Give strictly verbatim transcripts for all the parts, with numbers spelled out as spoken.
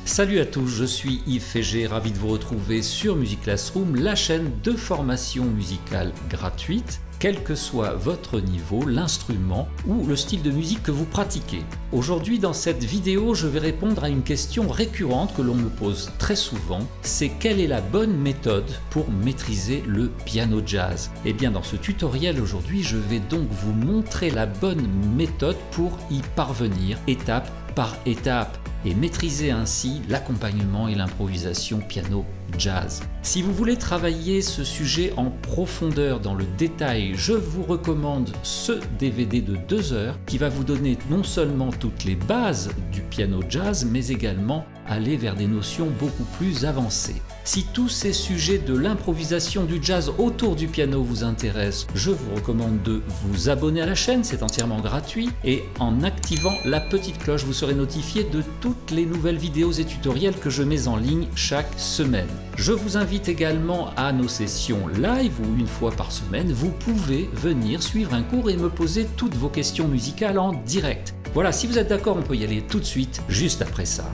Salut à tous, je suis Yves Fégé, ravi de vous retrouver sur Music Classroom, la chaîne de formation musicale gratuite, quel que soit votre niveau, l'instrument ou le style de musique que vous pratiquez. Aujourd'hui, dans cette vidéo, je vais répondre à une question récurrente que l'on me pose très souvent, c'est quelle est la bonne méthode pour maîtriser le piano jazz? Et bien dans ce tutoriel aujourd'hui, je vais donc vous montrer la bonne méthode pour y parvenir étape par étape et maîtriser ainsi l'accompagnement et l'improvisation piano jazz. Si vous voulez travailler ce sujet en profondeur dans le détail, je vous recommande ce D V D de deux heures qui va vous donner non seulement toutes les bases du piano jazz, mais également aller vers des notions beaucoup plus avancées. Si tous ces sujets de l'improvisation du jazz autour du piano vous intéressent, je vous recommande de vous abonner à la chaîne, c'est entièrement gratuit, et en activant la petite cloche, vous serez notifié de toutes les nouvelles vidéos et tutoriels que je mets en ligne chaque semaine. Je vous invite également à nos sessions live où une fois par semaine, vous pouvez venir suivre un cours et me poser toutes vos questions musicales en direct. Voilà, si vous êtes d'accord, on peut y aller tout de suite, juste après ça.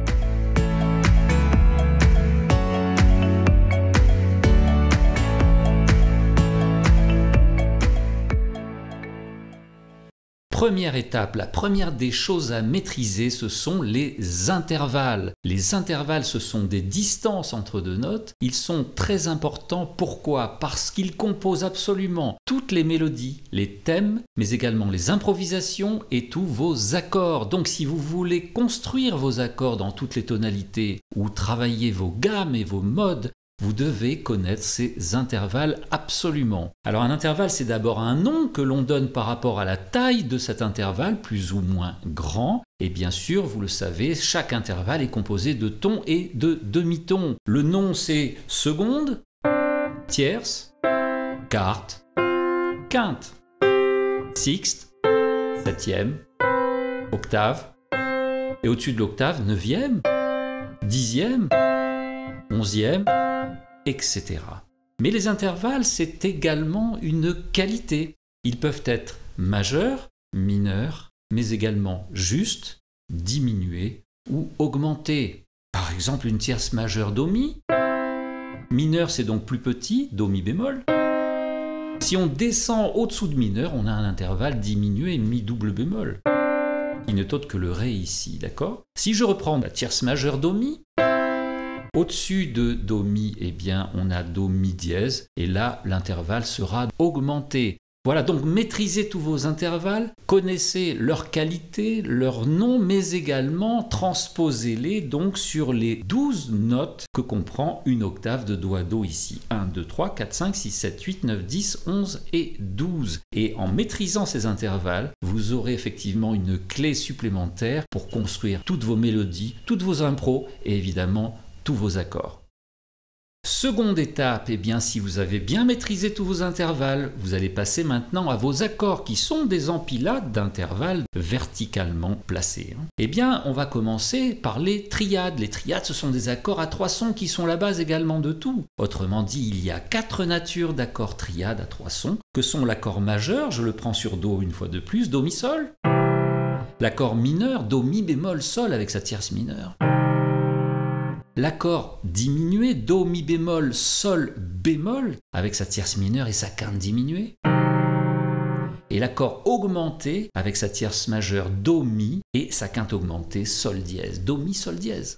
Première étape, la première des choses à maîtriser, ce sont les intervalles. Les intervalles, ce sont des distances entre deux notes. Ils sont très importants. Pourquoi? Parce qu'ils composent absolument toutes les mélodies, les thèmes, mais également les improvisations et tous vos accords. Donc si vous voulez construire vos accords dans toutes les tonalités ou travailler vos gammes et vos modes, vous devez connaître ces intervalles absolument. Alors un intervalle, c'est d'abord un nom que l'on donne par rapport à la taille de cet intervalle, plus ou moins grand. Et bien sûr, vous le savez, chaque intervalle est composé de tons et de demi-tons. Le nom, c'est seconde, tierce, quarte, quinte, sixte, septième, octave, et au-dessus de l'octave, neuvième, dixième, onzième, et cetera. Mais les intervalles, c'est également une qualité. Ils peuvent être majeurs, mineurs, mais également justes, diminués ou augmentés. Par exemple, une tierce majeure do mi. Mineur, c'est donc plus petit, do mi bémol. Si on descend au-dessous de mineur, on a un intervalle diminué, mi double bémol, qui ne t'ôte que le ré ici, d'accord? Si je reprends la tierce majeure do mi, au-dessus de do mi, eh bien, on a do mi dièse, et là, l'intervalle sera augmenté. Voilà, donc maîtrisez tous vos intervalles, connaissez leur qualité, leur nom, mais également transposez-les donc sur les douze notes que comprend une octave de do à do ici. un, deux, trois, quatre, cinq, six, sept, huit, neuf, dix, onze et douze. Et en maîtrisant ces intervalles, vous aurez effectivement une clé supplémentaire pour construire toutes vos mélodies, toutes vos impros et évidemment tous vos accords. Seconde étape, eh bien, si vous avez bien maîtrisé tous vos intervalles, vous allez passer maintenant à vos accords qui sont des empilades d'intervalles verticalement placés. Eh bien, on va commencer par les triades. Les triades, ce sont des accords à trois sons qui sont la base également de tout. Autrement dit, il y a quatre natures d'accords triades à trois sons, que sont l'accord majeur, je le prends sur do une fois de plus, do mi sol. L'accord mineur, do mi bémol sol avec sa tierce mineure. L'accord diminué, do mi bémol sol bémol avec sa tierce mineure et sa quinte diminuée. Et l'accord augmenté avec sa tierce majeure do mi et sa quinte augmentée sol dièse, do mi sol dièse.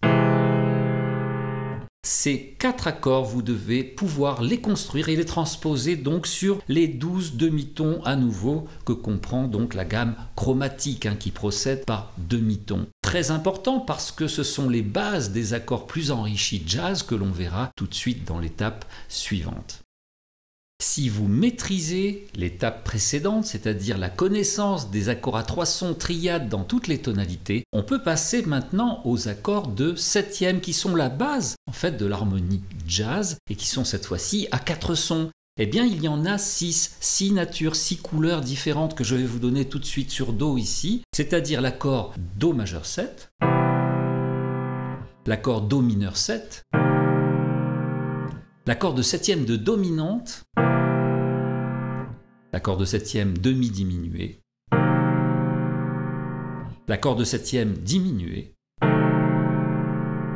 Ces quatre accords, vous devez pouvoir les construire et les transposer donc sur les douze demi-tons à nouveau que comprend donc la gamme chromatique hein, qui procède par demi-tons. Très important parce que ce sont les bases des accords plus enrichis jazz que l'on verra tout de suite dans l'étape suivante. Si vous maîtrisez l'étape précédente, c'est-à-dire la connaissance des accords à trois sons triades dans toutes les tonalités, on peut passer maintenant aux accords de septième qui sont la base en fait de l'harmonie jazz et qui sont cette fois-ci à quatre sons. Eh bien, il y en a six, six natures, six couleurs différentes que je vais vous donner tout de suite sur do ici, c'est-à-dire l'accord do majeur sept, l'accord do mineur sept, l'accord de septième de dominante, l'accord de septième demi diminué, l'accord de septième diminué,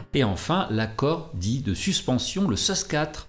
Et enfin, l'accord dit de suspension, le sus quatre.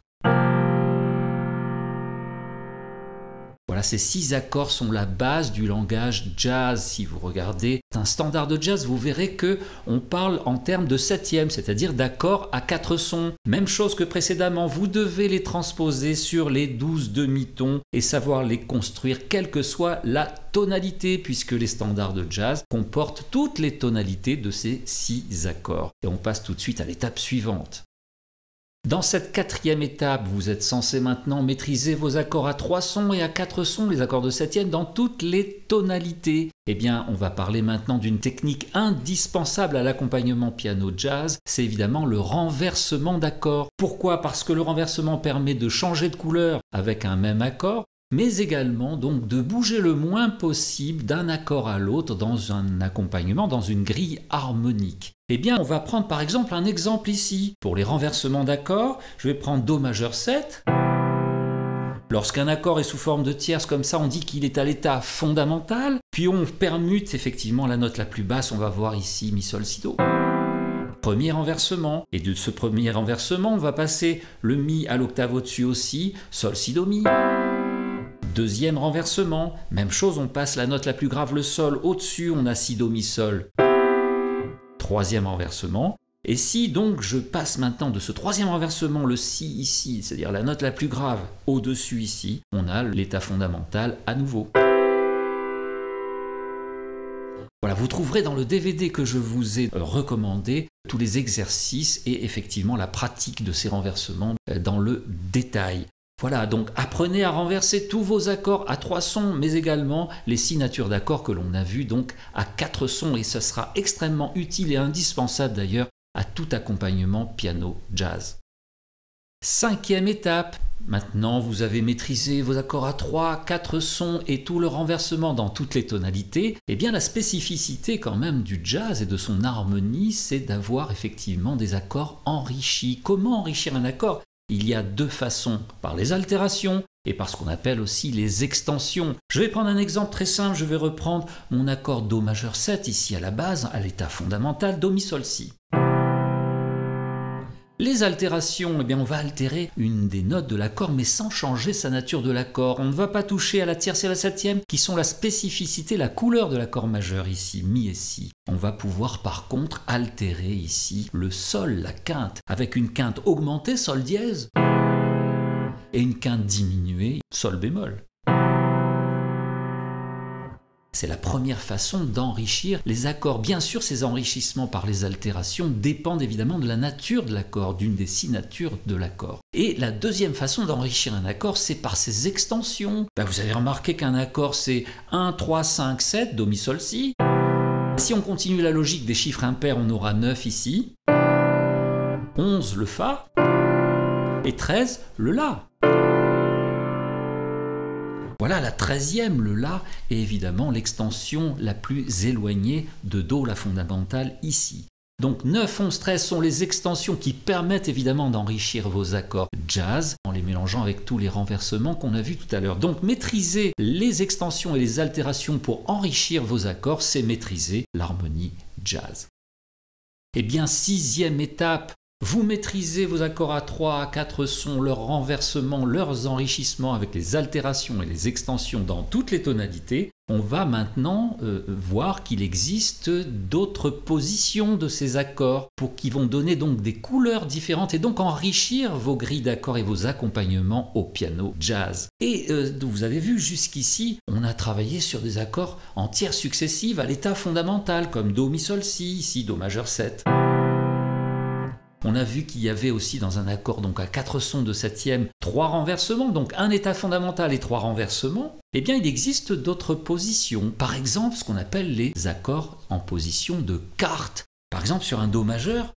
Voilà, ces six accords sont la base du langage jazz. Si vous regardez un standard de jazz, vous verrez que on parle en termes de septième, c'est-à-dire d'accords à quatre sons. Même chose que précédemment, vous devez les transposer sur les douze demi-tons et savoir les construire, quelle que soit la tonalité, puisque les standards de jazz comportent toutes les tonalités de ces six accords. Et on passe tout de suite à l'étape suivante. Dans cette quatrième étape, vous êtes censé maintenant maîtriser vos accords à trois sons et à quatre sons, les accords de septième, dans toutes les tonalités. Eh bien, on va parler maintenant d'une technique indispensable à l'accompagnement piano jazz, c'est évidemment le renversement d'accords. Pourquoi? Parce que le renversement permet de changer de couleur avec un même accord, mais également donc de bouger le moins possible d'un accord à l'autre dans un accompagnement, dans une grille harmonique. Eh bien, on va prendre par exemple un exemple ici. Pour les renversements d'accords, je vais prendre Do majeur sept. Lorsqu'un accord est sous forme de tierce comme ça, on dit qu'il est à l'état fondamental, puis on permute effectivement la note la plus basse, on va voir ici Mi Sol Si Do. Premier renversement, et de ce premier renversement, on va passer le Mi à l'octave au-dessus aussi, Sol Si Do Mi. Deuxième renversement, même chose, on passe la note la plus grave, le Sol, au-dessus, on a Si, Do, Mi, Sol. Troisième renversement, et si donc je passe maintenant de ce troisième renversement, le Si ici, c'est-à-dire la note la plus grave, au-dessus ici, on a l'état fondamental à nouveau. Voilà, vous trouverez dans le D V D que je vous ai recommandé tous les exercices et effectivement la pratique de ces renversements dans le détail. Voilà, donc apprenez à renverser tous vos accords à trois sons, mais également les six natures d'accords que l'on a vues donc à quatre sons, et ce sera extrêmement utile et indispensable d'ailleurs à tout accompagnement piano jazz. Cinquième étape, maintenant vous avez maîtrisé vos accords à trois, quatre sons et tout le renversement dans toutes les tonalités. Eh bien la spécificité quand même du jazz et de son harmonie, c'est d'avoir effectivement des accords enrichis. Comment enrichir un accord ? Il y a deux façons, par les altérations et par ce qu'on appelle aussi les extensions. Je vais prendre un exemple très simple, je vais reprendre mon accord Do majeur sept ici à la base, à l'état fondamental, Do Mi Sol Si. Les altérations, eh bien on va altérer une des notes de l'accord mais sans changer sa nature de l'accord. On ne va pas toucher à la tierce et à la septième qui sont la spécificité, la couleur de l'accord majeur ici, Mi et Si. On va pouvoir par contre altérer ici le Sol, la quinte, avec une quinte augmentée, Sol dièse, et une quinte diminuée, Sol bémol. C'est la première façon d'enrichir les accords. Bien sûr, ces enrichissements par les altérations dépendent évidemment de la nature de l'accord, d'une des six natures de l'accord. Et la deuxième façon d'enrichir un accord, c'est par ses extensions. Ben, vous avez remarqué qu'un accord, c'est un, trois, cinq, sept, Do, Mi, Sol, Si. Si on continue la logique des chiffres impairs, on aura neuf ici, onze le Fa, et treize le La. Voilà, la treizième, le La, est évidemment l'extension la plus éloignée de Do, la fondamentale, ici. Donc neuf, onze, treize sont les extensions qui permettent évidemment d'enrichir vos accords jazz en les mélangeant avec tous les renversements qu'on a vus tout à l'heure. Donc maîtriser les extensions et les altérations pour enrichir vos accords, c'est maîtriser l'harmonie jazz. Eh bien, sixième étape, vous maîtrisez vos accords à trois, à quatre sons, leurs renversements, leurs enrichissements avec les altérations et les extensions dans toutes les tonalités. On va maintenant euh, voir qu'il existe d'autres positions de ces accords pour qui vont donner donc des couleurs différentes et donc enrichir vos grilles d'accords et vos accompagnements au piano jazz. Et euh, vous avez vu jusqu'ici, on a travaillé sur des accords en tierces successives à l'état fondamental comme Do, Mi, Sol, Si, ici Do majeur sept. On a vu qu'il y avait aussi dans un accord donc à quatre sons de septième, trois renversements, donc un état fondamental et trois renversements. Eh bien, il existe d'autres positions. Par exemple, ce qu'on appelle les accords en position de quarte. Par exemple, sur un Do majeur.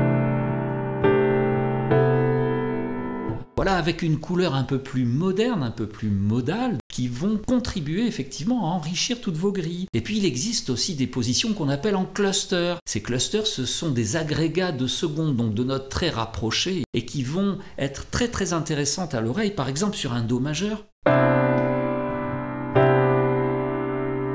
Voilà, avec une couleur un peu plus moderne, un peu plus modale, qui vont contribuer effectivement à enrichir toutes vos grilles. Et puis il existe aussi des positions qu'on appelle en cluster. Ces clusters, ce sont des agrégats de secondes, donc de notes très rapprochées, et qui vont être très très intéressantes à l'oreille. Par exemple sur un Do majeur. Voilà,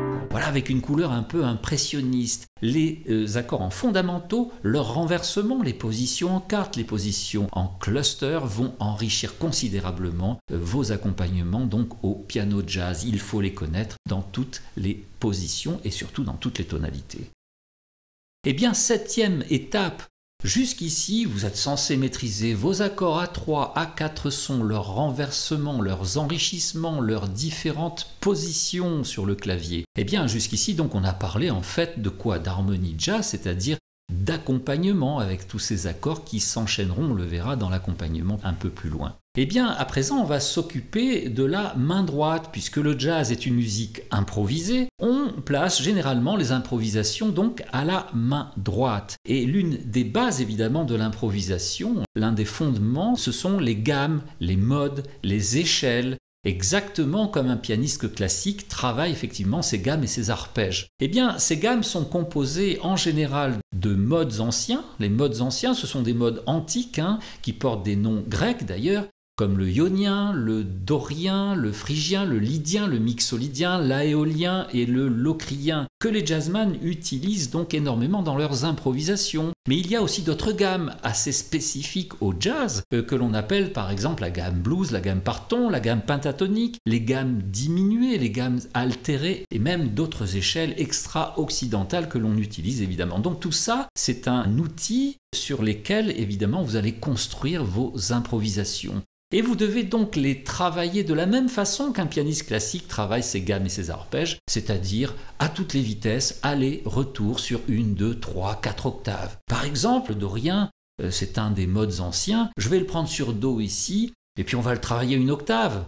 avec une couleur un peu impressionniste. Les euh, accords en fondamentaux, leur renversement, les positions en quarte, les positions en cluster vont enrichir considérablement euh, vos accompagnements donc au piano jazz. Il faut les connaître dans toutes les positions et surtout dans toutes les tonalités. Eh bien, septième étape. Jusqu'ici, vous êtes censé maîtriser vos accords à trois, à quatre sons, leurs renversements, leurs enrichissements, leurs différentes positions sur le clavier. Eh bien, jusqu'ici, donc, on a parlé en fait de quoi? D'harmonie jazz, c'est-à-dire d'accompagnement avec tous ces accords qui s'enchaîneront, on le verra dans l'accompagnement un peu plus loin. Eh bien, à présent, on va s'occuper de la main droite, puisque le jazz est une musique improvisée. On place généralement les improvisations donc à la main droite. Et l'une des bases évidemment de l'improvisation, l'un des fondements, ce sont les gammes, les modes, les échelles. Exactement comme un pianiste classique travaille effectivement ses gammes et ses arpèges. Eh bien, ces gammes sont composées en général de modes anciens. Les modes anciens, ce sont des modes antiques, hein, qui portent des noms grecs d'ailleurs, comme le ionien, le dorien, le phrygien, le lydien, le mixolydien, l'aéolien et le locrien, que les jazzman utilisent donc énormément dans leurs improvisations. Mais il y a aussi d'autres gammes assez spécifiques au jazz, euh, que l'on appelle par exemple la gamme blues, la gamme parton, la gamme pentatonique, les gammes diminuées, les gammes altérées, et même d'autres échelles extra-occidentales que l'on utilise évidemment. Donc tout ça, c'est un outil sur lesquels évidemment vous allez construire vos improvisations. Et vous devez donc les travailler de la même façon qu'un pianiste classique travaille ses gammes et ses arpèges, c'est-à-dire à toutes les vitesses, aller, retour sur une, deux, trois, quatre octaves. Par exemple, le dorien, c'est un des modes anciens, je vais le prendre sur Do ici, et puis on va le travailler une octave.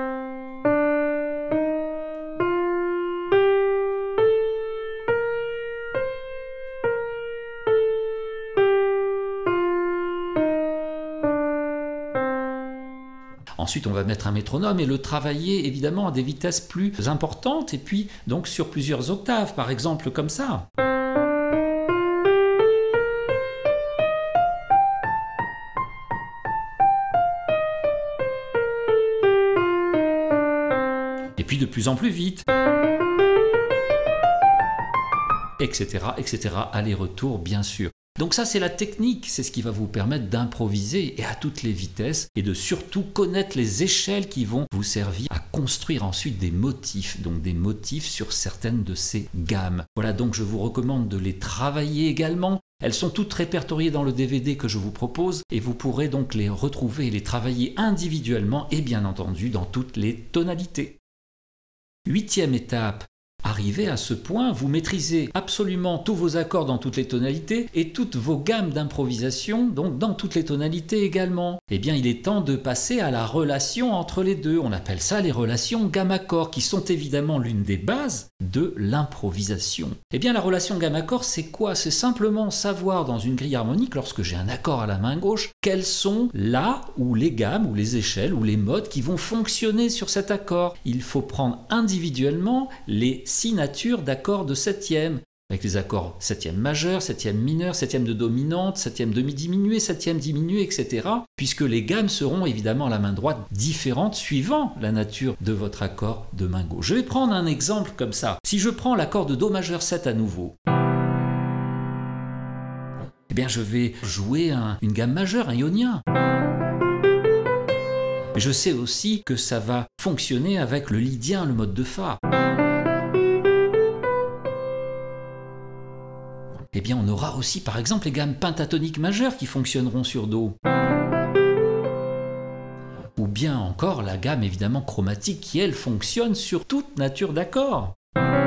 Ensuite, on va mettre un métronome et le travailler évidemment à des vitesses plus importantes et puis donc sur plusieurs octaves, par exemple comme ça. Et puis de plus en plus vite. Etc, et cetera. Aller-retour, bien sûr. Donc ça, c'est la technique, c'est ce qui va vous permettre d'improviser et à toutes les vitesses et de surtout connaître les échelles qui vont vous servir à construire ensuite des motifs, donc des motifs sur certaines de ces gammes. Voilà, donc je vous recommande de les travailler également. Elles sont toutes répertoriées dans le D V D que je vous propose et vous pourrez donc les retrouver et les travailler individuellement et bien entendu dans toutes les tonalités. Huitième étape. Arrivé à ce point, vous maîtrisez absolument tous vos accords dans toutes les tonalités et toutes vos gammes d'improvisation, donc dans toutes les tonalités également. Eh bien, il est temps de passer à la relation entre les deux. On appelle ça les relations gamme-accord, qui sont évidemment l'une des bases de l'improvisation. Eh bien, la relation gamme-accord, c'est quoi? C'est simplement savoir dans une grille harmonique, lorsque j'ai un accord à la main gauche, quelles sont là ou les gammes ou les échelles ou les modes qui vont fonctionner sur cet accord. Il faut prendre individuellement les signatures d'accords de septième, avec les accords septième majeur, septième mineur, septième de dominante, septième demi-diminué, septième diminué, et cetera. Puisque les gammes seront évidemment à la main droite différentes suivant la nature de votre accord de main gauche. Je vais prendre un exemple comme ça. Si je prends l'accord de Do majeur sept à nouveau, eh bien je vais jouer un, une gamme majeure, un ionien. Mais je sais aussi que ça va fonctionner avec le lydien, le mode de Fa. Eh bien, on aura aussi, par exemple, les gammes pentatoniques majeures qui fonctionneront sur Do. Ou bien encore la gamme, évidemment, chromatique qui, elle, fonctionne sur toute nature d'accords.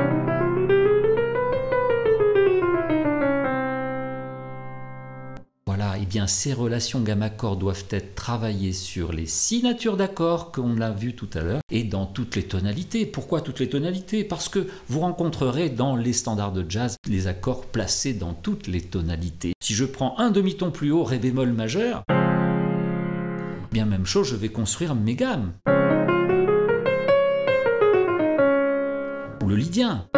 Voilà, et bien, ces relations gamme-accord doivent être travaillées sur les six natures d'accords qu'on l'a vu tout à l'heure et dans toutes les tonalités. Pourquoi toutes les tonalités? Parce que vous rencontrerez dans les standards de jazz les accords placés dans toutes les tonalités. Si je prends un demi-ton plus haut, Ré bémol majeur, bien même chose, je vais construire mes gammes. Ou le lydien,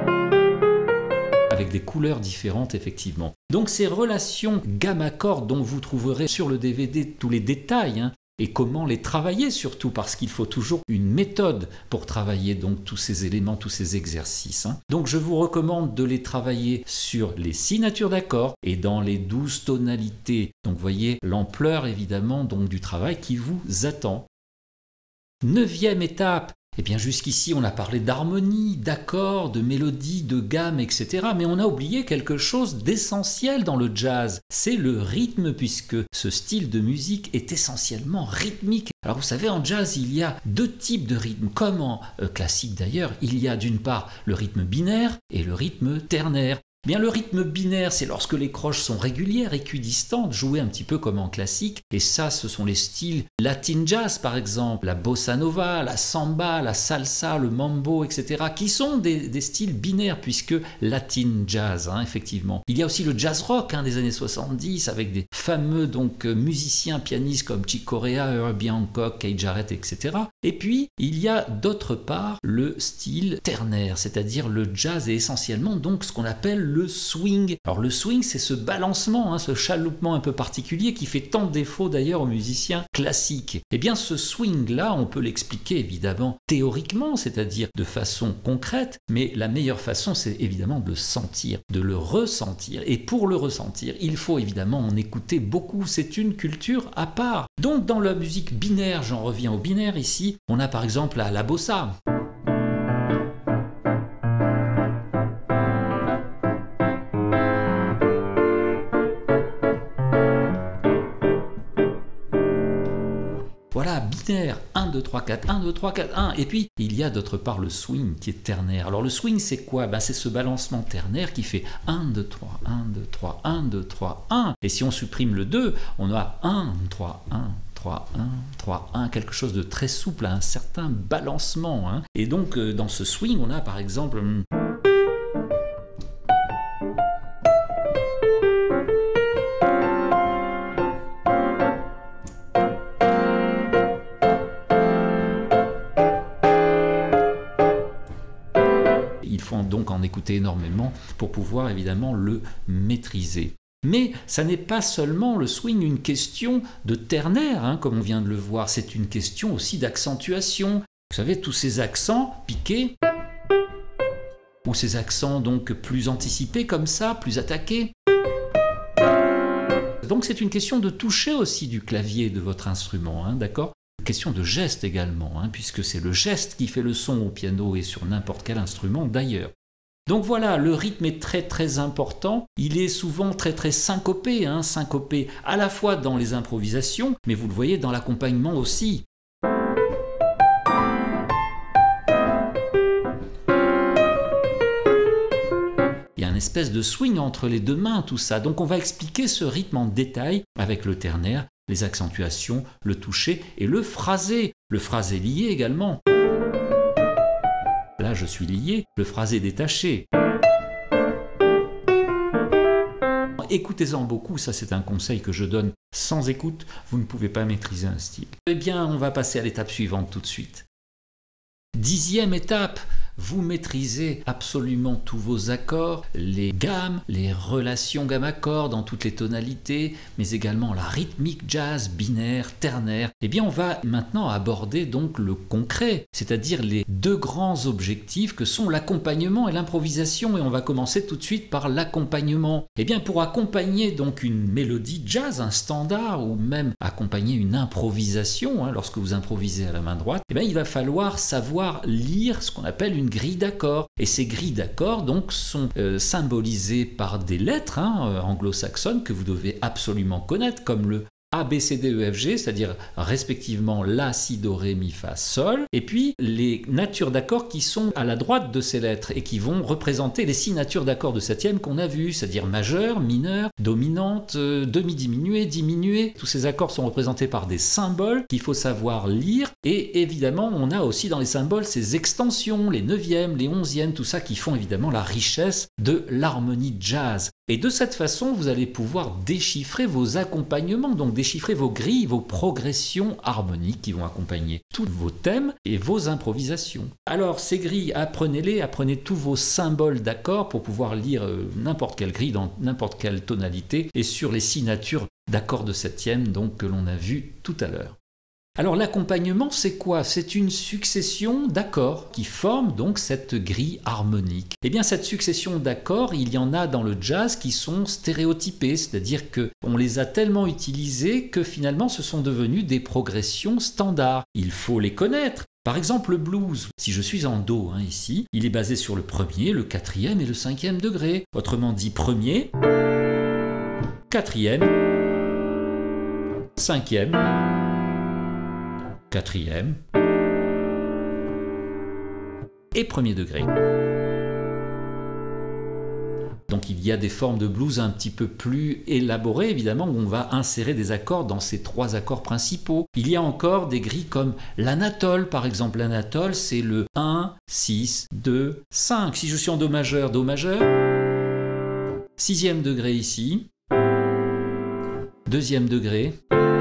avec des couleurs différentes effectivement. Donc ces relations gamme-accord dont vous trouverez sur le D V D tous les détails, hein, et comment les travailler surtout, parce qu'il faut toujours une méthode pour travailler donc tous ces éléments, tous ces exercices. Hein. Donc je vous recommande de les travailler sur les signatures d'accords et dans les douze tonalités. Donc vous voyez l'ampleur évidemment donc du travail qui vous attend. Neuvième étape. Eh bien jusqu'ici on a parlé d'harmonie, d'accords, de mélodie, de gamme, et cetera. Mais on a oublié quelque chose d'essentiel dans le jazz. C'est le rythme, puisque ce style de musique est essentiellement rythmique. Alors vous savez, en jazz, il y a deux types de rythmes, comme en euh, classique d'ailleurs. Il y a d'une part le rythme binaire et le rythme ternaire. Bien, le rythme binaire, c'est lorsque les croches sont régulières, équidistantes, jouées un petit peu comme en classique. Et ça, ce sont les styles latin jazz, par exemple, la bossa nova, la samba, la salsa, le mambo, et cetera, qui sont des, des styles binaires, puisque latin jazz, hein, effectivement. Il y a aussi le jazz rock hein, des années soixante-dix, avec des fameux donc, musiciens, pianistes comme Chick Corea, Herbie Hancock, Keith Jarrett, et cetera. Et puis, il y a d'autre part le style ternaire, c'est-à-dire le jazz est essentiellement donc ce qu'on appelle le swing. Alors le swing, c'est ce balancement, hein, ce chaloupement un peu particulier qui fait tant défaut d'ailleurs aux musiciens classiques. Eh bien ce swing-là, on peut l'expliquer évidemment théoriquement, c'est-à-dire de façon concrète, mais la meilleure façon, c'est évidemment de le sentir, de le ressentir. Et pour le ressentir, il faut évidemment en écouter beaucoup. C'est une culture à part. Donc dans la musique binaire, j'en reviens au binaire ici, on a par exemple la, la bossa. Voilà, binaire, un, deux, trois, quatre, un, deux, trois, quatre, un. Et puis, il y a d'autre part le swing qui est ternaire. Alors, le swing, c'est quoi? Ben, c'est ce balancement ternaire qui fait un, deux, trois, un, deux, trois, un, deux, trois, un. Et si on supprime le deux, on a un, trois, un, trois, un, trois, un, quelque chose de très souple, un certain balancement. Hein. Et donc, euh, dans ce swing, on a par exemple... Hum, il faut donc en écouter énormément pour pouvoir évidemment le maîtriser. Mais ça n'est pas seulement le swing une question de ternaire, hein, comme on vient de le voir, c'est une question aussi d'accentuation. Vous savez, tous ces accents piqués, ou ces accents donc plus anticipés comme ça, plus attaqués. Donc c'est une question de toucher aussi du clavier de votre instrument, hein, d'accord ? Question de geste également, hein, puisque c'est le geste qui fait le son au piano et sur n'importe quel instrument d'ailleurs. Donc voilà, le rythme est très très important, il est souvent très très syncopé, hein, syncopé à la fois dans les improvisations, mais vous le voyez dans l'accompagnement aussi. Il y a une espèce de swing entre les deux mains, tout ça. Donc on va expliquer ce rythme en détail avec le ternaire, les accentuations, le toucher et le phrasé. Le phrasé lié également. Là, je suis lié, le phrasé détaché. Écoutez-en beaucoup, ça c'est un conseil que je donne. Sans écoute, vous ne pouvez pas maîtriser un style. Eh bien, on va passer à l'étape suivante tout de suite. Dixième étape, vous maîtrisez absolument tous vos accords, les gammes, les relations gamme-accord dans toutes les tonalités, mais également la rythmique jazz, binaire, ternaire. Eh bien, on va maintenant aborder donc le concret, c'est-à-dire les deux grands objectifs que sont l'accompagnement et l'improvisation. Et on va commencer tout de suite par l'accompagnement. Eh bien, pour accompagner donc une mélodie jazz, un standard, ou même accompagner une improvisation, hein, lorsque vous improvisez à la main droite, eh bien, il va falloir savoir lire ce qu'on appelle une grille d'accords. Et ces grilles d'accords donc sont euh, symbolisées par des lettres hein, euh, anglo-saxonnes que vous devez absolument connaître, comme le A, B, C, D, E, F, G, c'est-à-dire respectivement La, Si, Do, Ré, Mi, Fa, Sol, et puis les natures d'accords qui sont à la droite de ces lettres et qui vont représenter les six natures d'accords de septième qu'on a vues, c'est-à-dire majeur, mineur, dominante, euh, demi-diminué, diminué. Tous ces accords sont représentés par des symboles qu'il faut savoir lire, et évidemment on a aussi dans les symboles ces extensions, les neuvièmes, les onzièmes, tout ça qui font évidemment la richesse de l'harmonie jazz. Et de cette façon, vous allez pouvoir déchiffrer vos accompagnements, donc déchiffrer vos grilles, vos progressions harmoniques qui vont accompagner tous vos thèmes et vos improvisations. Alors, ces grilles, apprenez-les, apprenez tous vos symboles d'accords pour pouvoir lire euh, n'importe quelle grille dans n'importe quelle tonalité et sur les six natures d'accords de septième donc, que l'on a vu tout à l'heure. Alors l'accompagnement, c'est quoi? C'est une succession d'accords qui forment donc cette grille harmonique. Eh bien cette succession d'accords, il y en a dans le jazz qui sont stéréotypés, c'est-à-dire qu'on les a tellement utilisés que finalement ce sont devenus des progressions standards. Il faut les connaître. Par exemple le blues, si je suis en do hein, ici, il est basé sur le premier, le quatrième et le cinquième degré. Autrement dit premier, quatrième, cinquième, quatrième et premier degré. Donc il y a des formes de blues un petit peu plus élaborées, évidemment, où on va insérer des accords dans ces trois accords principaux. Il y a encore des grilles comme l'anatole, par exemple. L'anatole, c'est le un, six, deux, cinq. Si je suis en do majeur, do majeur, sixième degré ici, deuxième degré,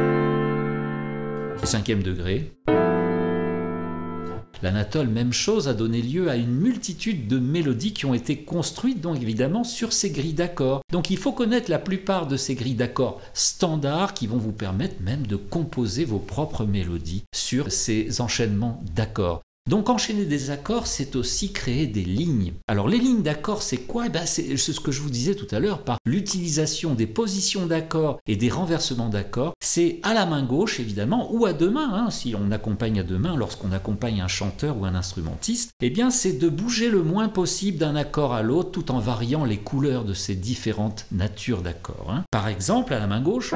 et cinquième degré. L'anatole, même chose, a donné lieu à une multitude de mélodies qui ont été construites donc évidemment sur ces grilles d'accords. Donc il faut connaître la plupart de ces grilles d'accords standards qui vont vous permettre même de composer vos propres mélodies sur ces enchaînements d'accords. Donc enchaîner des accords, c'est aussi créer des lignes. Alors les lignes d'accords, c'est quoi? Eh ben, c'est ce que je vous disais tout à l'heure, par l'utilisation des positions d'accords et des renversements d'accords. C'est à la main gauche, évidemment, ou à deux mains. Hein, si on accompagne à deux mains, lorsqu'on accompagne un chanteur ou un instrumentiste, eh bien c'est de bouger le moins possible d'un accord à l'autre, tout en variant les couleurs de ces différentes natures d'accords. Hein. Par exemple, à la main gauche,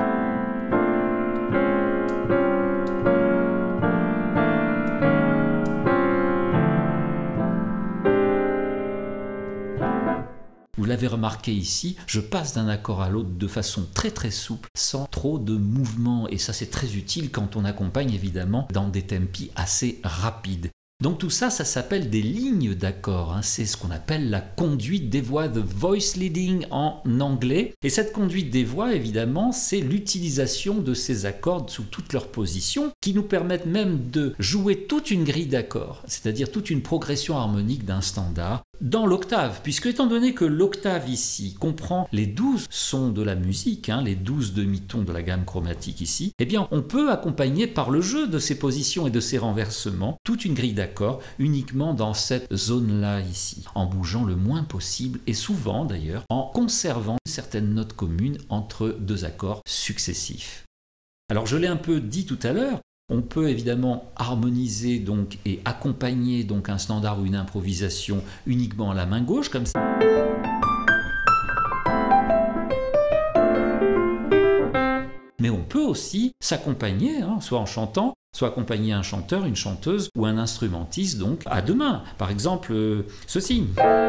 vous l'avez remarqué ici, je passe d'un accord à l'autre de façon très très souple, sans trop de mouvement. Et ça c'est très utile quand on accompagne évidemment dans des tempi assez rapides. Donc tout ça, ça s'appelle des lignes d'accords. Hein. C'est ce qu'on appelle la conduite des voix, the voice leading en anglais. Et cette conduite des voix, évidemment, c'est l'utilisation de ces accords sous toutes leurs positions qui nous permettent même de jouer toute une grille d'accords, c'est-à-dire toute une progression harmonique d'un standard dans l'octave, puisque étant donné que l'octave ici comprend les douze sons de la musique, hein, les douze demi-tons de la gamme chromatique ici, eh bien on peut accompagner par le jeu de ces positions et de ces renversements toute une grille d'accords uniquement dans cette zone-là ici, en bougeant le moins possible et souvent d'ailleurs en conservant certaines notes communes entre deux accords successifs. Alors je l'ai un peu dit tout à l'heure, on peut évidemment harmoniser donc et accompagner donc un standard ou une improvisation uniquement à la main gauche comme ça. Mais on peut aussi s'accompagner, hein, soit en chantant, soit accompagner un chanteur, une chanteuse ou un instrumentiste donc à deux mains. Par exemple, euh, ceci.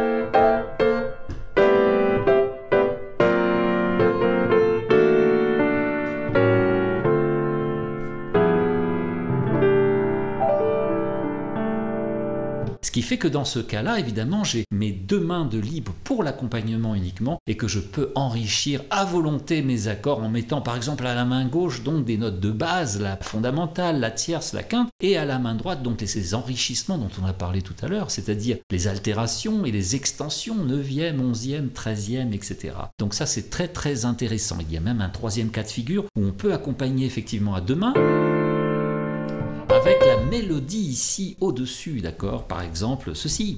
Ce qui fait que dans ce cas-là, évidemment, j'ai mes deux mains de libre pour l'accompagnement uniquement et que je peux enrichir à volonté mes accords en mettant par exemple à la main gauche donc des notes de base, la fondamentale, la tierce, la quinte, et à la main droite donc ces enrichissements dont on a parlé tout à l'heure, c'est-à-dire les altérations et les extensions, neuvième, onzième, treizième, et cetera. Donc ça c'est très très intéressant. Il y a même un troisième cas de figure où on peut accompagner effectivement à deux mains avec la mélodie ici au-dessus, d'accord? Par exemple, ceci.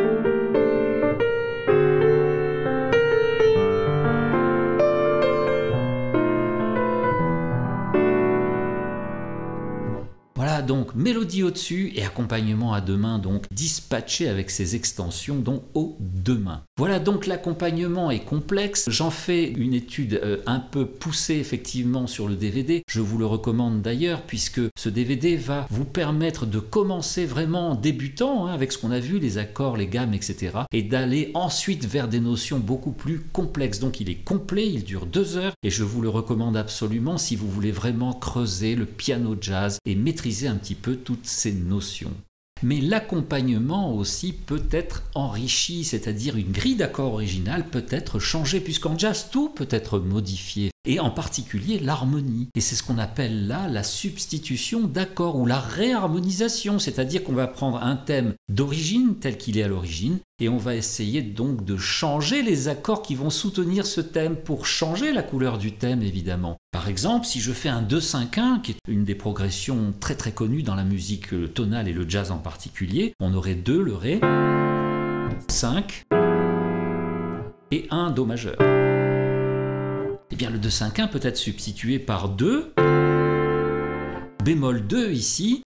Voilà donc mélodie au-dessus et accompagnement à deux mains donc dispatché avec ses extensions donc aux deux mains. Voilà donc l'accompagnement est complexe. J'en fais une étude euh, un peu poussée effectivement sur le D V D. Je vous le recommande d'ailleurs puisque ce D V D va vous permettre de commencer vraiment en débutant hein, avec ce qu'on a vu, les accords, les gammes, et cetera. Et d'aller ensuite vers des notions beaucoup plus complexes. Donc il est complet, il dure deux heures et je vous le recommande absolument si vous voulez vraiment creuser le piano jazz et maîtriser un petit peu toutes ces notions. Mais l'accompagnement aussi peut être enrichi, c'est-à-dire une grille d'accords originale peut être changée, puisqu'en jazz tout peut être modifié. et en particulier l'harmonie. Et c'est ce qu'on appelle là la substitution d'accords ou la réharmonisation, c'est-à-dire qu'on va prendre un thème d'origine tel qu'il est à l'origine et on va essayer donc de changer les accords qui vont soutenir ce thème pour changer la couleur du thème évidemment. Par exemple, si je fais un deux cinq un, qui est une des progressions très très connues dans la musique tonale et le jazz en particulier, on aurait deux, le Ré, cinq et un Do majeur. Eh bien le deux cinq un peut être substitué par deux, bémol deux ici,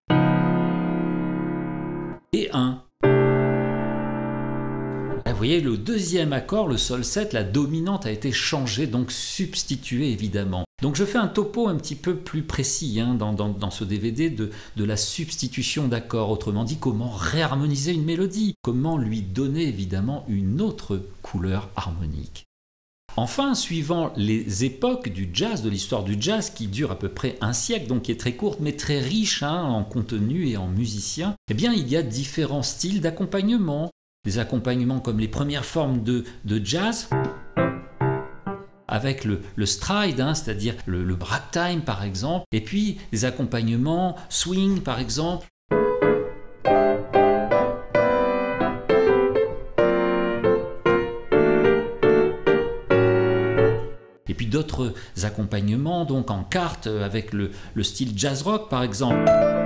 et un. Là, vous voyez, le deuxième accord, le sol sept, la dominante a été changée, donc substituée évidemment. Donc je fais un topo un petit peu plus précis hein, dans, dans, dans ce D V D de, de la substitution d'accords, autrement dit comment réharmoniser une mélodie, comment lui donner évidemment une autre couleur harmonique. Enfin, suivant les époques du jazz, de l'histoire du jazz qui dure à peu près un siècle, donc qui est très courte mais très riche hein, en contenu et en musiciens, eh bien il y a différents styles d'accompagnement. Des accompagnements comme les premières formes de, de jazz, avec le, le stride, hein, c'est-à-dire le, le ragtime par exemple, et puis des accompagnements swing par exemple. Et puis d'autres accompagnements donc en quarte avec le, le style jazz rock par exemple.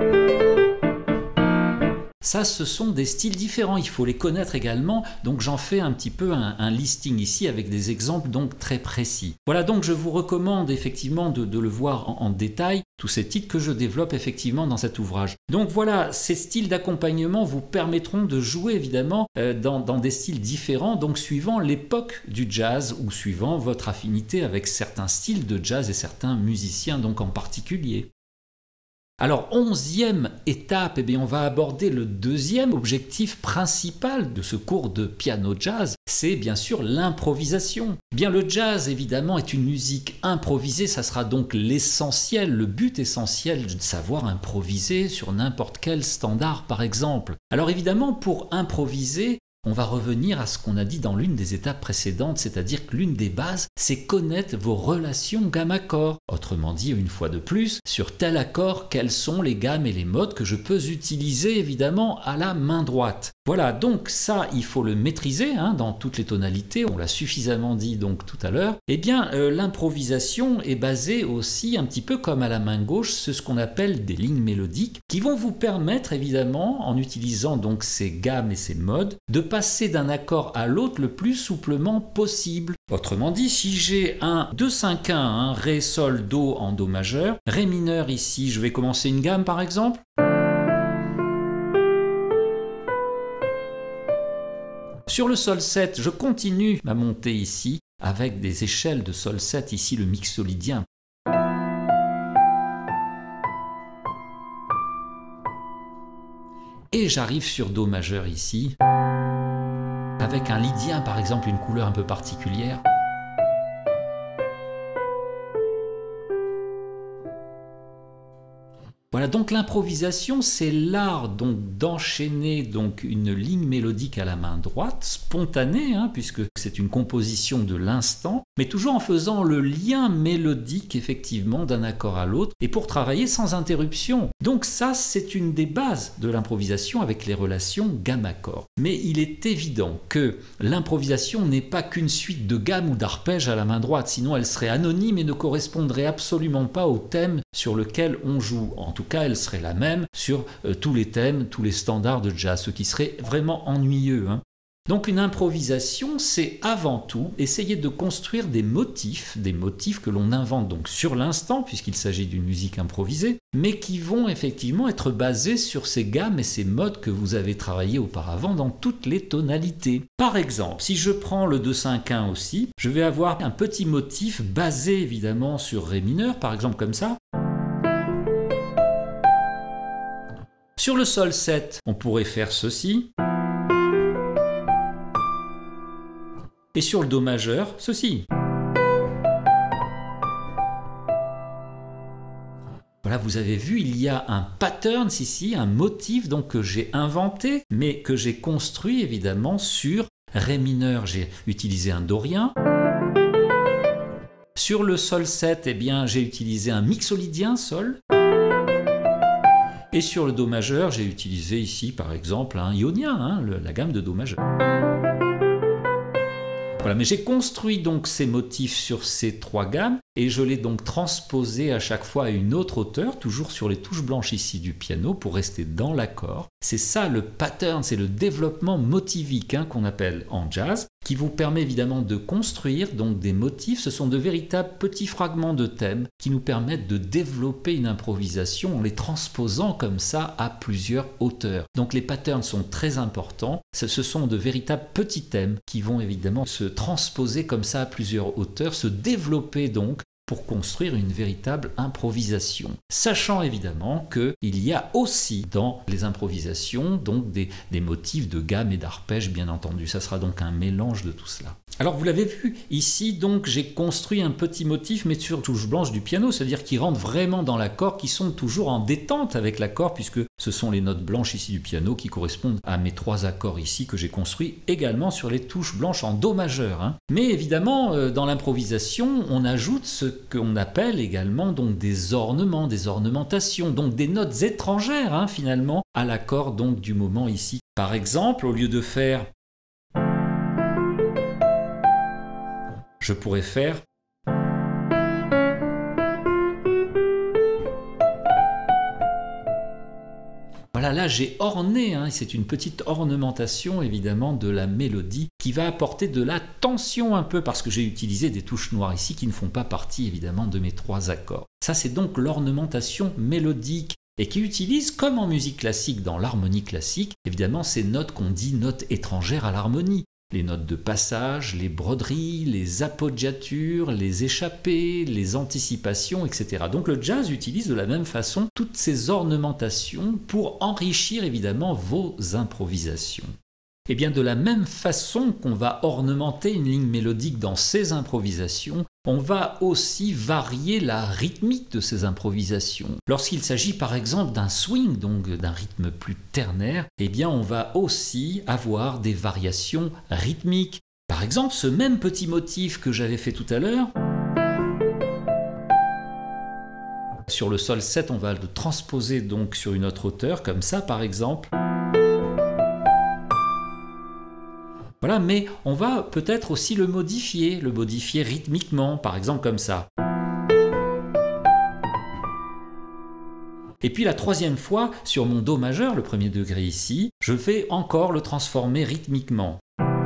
Ça, ce sont des styles différents, il faut les connaître également, donc j'en fais un petit peu un, un listing ici avec des exemples donc très précis. Voilà, donc je vous recommande effectivement de, de le voir en, en détail, tous ces titres que je développe effectivement dans cet ouvrage. Donc voilà, ces styles d'accompagnement vous permettront de jouer évidemment euh, dans, dans des styles différents, donc suivant l'époque du jazz ou suivant votre affinité avec certains styles de jazz et certains musiciens donc en particulier. Alors, onzième étape, eh bien, on va aborder le deuxième objectif principal de ce cours de piano jazz, c'est bien sûr l'improvisation. Eh bien, le jazz, évidemment, est une musique improvisée, ça sera donc l'essentiel, le but essentiel de savoir improviser sur n'importe quel standard, par exemple. Alors évidemment, pour improviser, on va revenir à ce qu'on a dit dans l'une des étapes précédentes, c'est-à-dire que l'une des bases, c'est connaître vos relations gamme-accord. Autrement dit, une fois de plus, sur tel accord, quelles sont les gammes et les modes que je peux utiliser évidemment à la main droite. Voilà, donc ça, il faut le maîtriser hein, dans toutes les tonalités, on l'a suffisamment dit donc tout à l'heure. Eh bien, euh, l'improvisation est basée aussi un petit peu comme à la main gauche, c'est ce qu'on appelle des lignes mélodiques, qui vont vous permettre évidemment, en utilisant donc ces gammes et ces modes, de passer d'un accord à l'autre le plus souplement possible. Autrement dit, si j'ai un deux cinq un, un Ré, Sol, Do en Do majeur, Ré mineur ici, je vais commencer une gamme par exemple. Sur le Sol sept, je continue ma montée ici avec des échelles de Sol sept, ici le mixolydien. Et j'arrive sur Do majeur ici, avec un lydien par exemple, une couleur un peu particulière. Voilà, donc l'improvisation, c'est l'art donc d'enchaîner donc une ligne mélodique à la main droite, spontanée, hein, puisque c'est une composition de l'instant, mais toujours en faisant le lien mélodique effectivement d'un accord à l'autre, et pour travailler sans interruption. Donc ça, c'est une des bases de l'improvisation avec les relations gamme-accord. Mais il est évident que l'improvisation n'est pas qu'une suite de gammes ou d'arpèges à la main droite, sinon elle serait anonyme et ne correspondrait absolument pas au thème sur lequel on joue. En tout cas, elle serait la même sur euh, tous les thèmes, tous les standards de jazz, ce qui serait vraiment ennuyeux. Hein. Donc une improvisation, c'est avant tout essayer de construire des motifs, des motifs que l'on invente donc sur l'instant, puisqu'il s'agit d'une musique improvisée, mais qui vont effectivement être basés sur ces gammes et ces modes que vous avez travaillés auparavant dans toutes les tonalités. Par exemple, si je prends le deux cinq un aussi, je vais avoir un petit motif basé évidemment sur Ré mineur, par exemple comme ça. Sur le Sol sept, on pourrait faire ceci. Et sur le Do majeur, ceci. Voilà, vous avez vu, il y a un pattern ici, un motif donc, que j'ai inventé, mais que j'ai construit évidemment sur Ré mineur. J'ai utilisé un dorien. Sur le sol sept, eh bien, j'ai utilisé un mixolydien sol. Et sur le do majeur, j'ai utilisé ici, par exemple, un ionien, hein, le, la gamme de do majeur. Voilà, mais j'ai construit donc ces motifs sur ces trois gammes et je l'ai donc transposé à chaque fois à une autre hauteur, toujours sur les touches blanches ici du piano pour rester dans l'accord. C'est ça le pattern, c'est le développement motivique hein, qu'on appelle en jazz, qui vous permet évidemment de construire donc des motifs. Ce sont de véritables petits fragments de thèmes qui nous permettent de développer une improvisation en les transposant comme ça à plusieurs hauteurs. Donc les patterns sont très importants. Ce sont de véritables petits thèmes qui vont évidemment se transposer comme ça à plusieurs hauteurs, se développer donc pour construire une véritable improvisation. Sachant évidemment qu'il y a aussi dans les improvisations donc des, des motifs de gamme et d'arpège bien entendu. Ça sera donc un mélange de tout cela. Alors vous l'avez vu, ici donc j'ai construit un petit motif mais sur touche blanche du piano, c'est-à-dire qui rentre vraiment dans l'accord, qui sont toujours en détente avec l'accord puisque ce sont les notes blanches ici du piano qui correspondent à mes trois accords ici que j'ai construits également sur les touches blanches en do majeur. Hein. Mais évidemment euh, dans l'improvisation on ajoute ce qu'on appelle également donc des ornements, des ornementations, donc des notes étrangères hein, finalement à l'accord donc du moment ici. Par exemple, au lieu de faire je pourrais faire voilà, là j'ai orné, hein, c'est une petite ornementation évidemment de la mélodie qui va apporter de la tension un peu parce que j'ai utilisé des touches noires ici qui ne font pas partie évidemment de mes trois accords. Ça c'est donc l'ornementation mélodique et qui utilise, comme en musique classique dans l'harmonie classique, évidemment ces notes qu'on dit notes étrangères à l'harmonie. Les notes de passage, les broderies, les appoggiatures, les échappées, les anticipations, et cetera. Donc le jazz utilise de la même façon toutes ces ornementations pour enrichir évidemment vos improvisations. Et bien de la même façon qu'on va ornementer une ligne mélodique dans ces improvisations, on va aussi varier la rythmique de ces improvisations. Lorsqu'il s'agit par exemple d'un swing, donc d'un rythme plus ternaire, eh bien on va aussi avoir des variations rythmiques. Par exemple, ce même petit motif que j'avais fait tout à l'heure, sur le sol sept, on va le transposer donc sur une autre hauteur, comme ça par exemple. Voilà, mais on va peut-être aussi le modifier, le modifier rythmiquement, par exemple comme ça. Et puis la troisième fois, sur mon do majeur, le premier degré ici, je vais encore le transformer rythmiquement.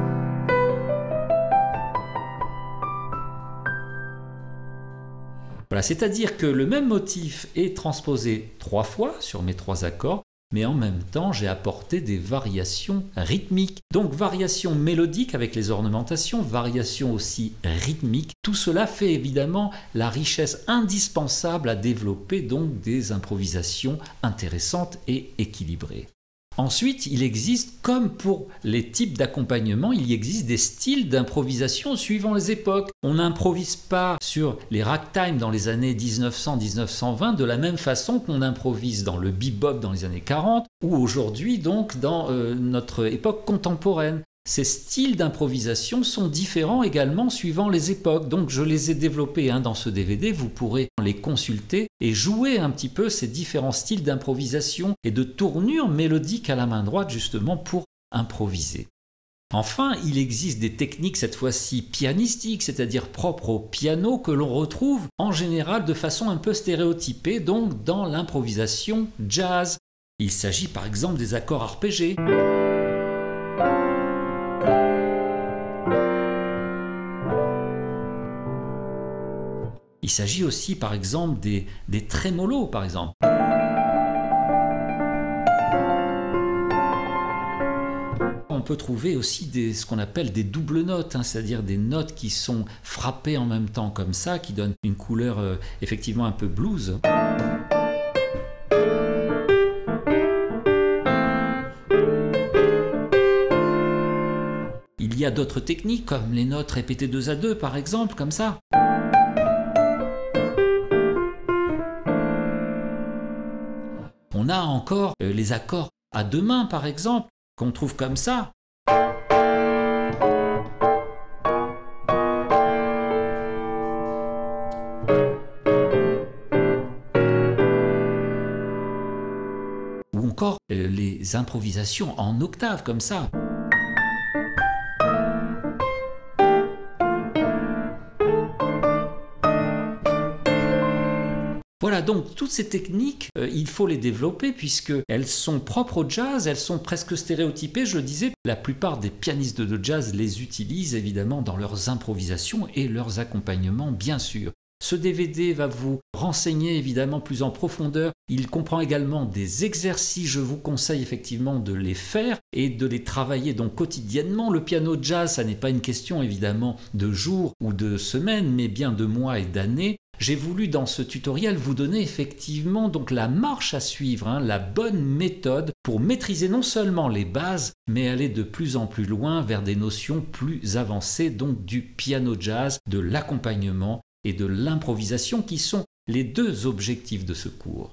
Voilà, c'est-à-dire que le même motif est transposé trois fois sur mes trois accords, mais en même temps, j'ai apporté des variations rythmiques. Donc, variations mélodiques avec les ornementations, variations aussi rythmiques. Tout cela fait évidemment la richesse indispensable à développer donc des improvisations intéressantes et équilibrées. Ensuite, il existe, comme pour les types d'accompagnement, il y existe des styles d'improvisation suivant les époques. On n'improvise pas sur les ragtime dans les années dix-neuf cents à dix-neuf cent vingt de la même façon qu'on improvise dans le bebop dans les années quarante ou aujourd'hui donc dans euh, notre époque contemporaine. Ces styles d'improvisation sont différents également suivant les époques. Donc je les ai développés hein, dans ce D V D, vous pourrez les consulter et jouer un petit peu ces différents styles d'improvisation et de tournure mélodique à la main droite justement pour improviser. Enfin, il existe des techniques cette fois-ci pianistiques, c'est-à-dire propres au piano, que l'on retrouve en général de façon un peu stéréotypée, donc dans l'improvisation jazz. Il s'agit par exemple des accords arpégés. Il s'agit aussi, par exemple, des, des trémolos, par exemple. On peut trouver aussi des, ce qu'on appelle des doubles notes, hein, c'est-à-dire des notes qui sont frappées en même temps comme ça, qui donnent une couleur euh, effectivement un peu blues. Il y a d'autres techniques, comme les notes répétées deux à deux, par exemple, comme ça. On a encore euh, les accords à deux mains, par exemple, qu'on trouve comme ça. Ou encore euh, les improvisations en octave comme ça. Voilà, donc toutes ces techniques, euh, il faut les développer puisqu'elles sont propres au jazz, elles sont presque stéréotypées, je le disais. La plupart des pianistes de jazz les utilisent évidemment dans leurs improvisations et leurs accompagnements, bien sûr. Ce D V D va vous renseigner évidemment plus en profondeur. Il comprend également des exercices, je vous conseille effectivement de les faire et de les travailler donc quotidiennement. Le piano jazz, ça n'est pas une question évidemment de jours ou de semaines, mais bien de mois et d'années. J'ai voulu dans ce tutoriel vous donner effectivement donc la marche à suivre, hein, la bonne méthode pour maîtriser non seulement les bases, mais aller de plus en plus loin vers des notions plus avancées donc du piano jazz, de l'accompagnement et de l'improvisation qui sont les deux objectifs de ce cours.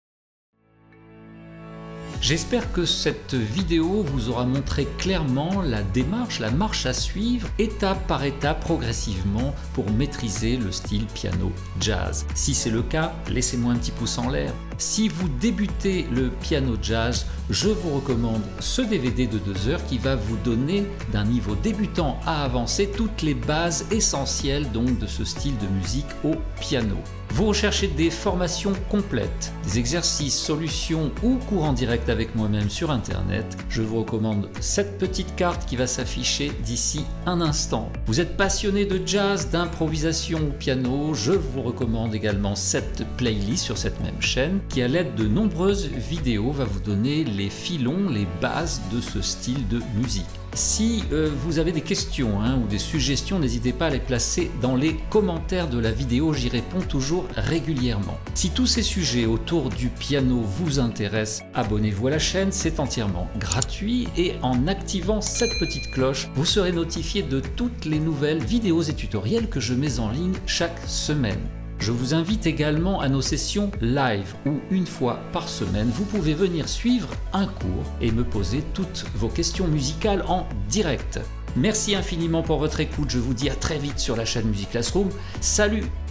J'espère que cette vidéo vous aura montré clairement la démarche, la marche à suivre, étape par étape, progressivement, pour maîtriser le style piano jazz. Si c'est le cas, laissez-moi un petit pouce en l'air. Si vous débutez le piano jazz, je vous recommande ce D V D de deux heures qui va vous donner d'un niveau débutant à avancé toutes les bases essentielles donc de ce style de musique au piano. Vous recherchez des formations complètes, des exercices, solutions ou cours en direct avec moi-même sur internet, je vous recommande cette petite carte qui va s'afficher d'ici un instant. Vous êtes passionné de jazz, d'improvisation au piano, je vous recommande également cette playlist sur cette même chaîne qui à l'aide de nombreuses vidéos va vous donner les filons, les bases de ce style de musique. Si euh, vous avez des questions hein, ou des suggestions, n'hésitez pas à les placer dans les commentaires de la vidéo, j'y réponds toujours régulièrement. Si tous ces sujets autour du piano vous intéressent, abonnez-vous à la chaîne, c'est entièrement gratuit et en activant cette petite cloche, vous serez notifié de toutes les nouvelles vidéos et tutoriels que je mets en ligne chaque semaine. Je vous invite également à nos sessions live où une fois par semaine, vous pouvez venir suivre un cours et me poser toutes vos questions musicales en direct. Merci infiniment pour votre écoute, je vous dis à très vite sur la chaîne Music Classroom. Salut!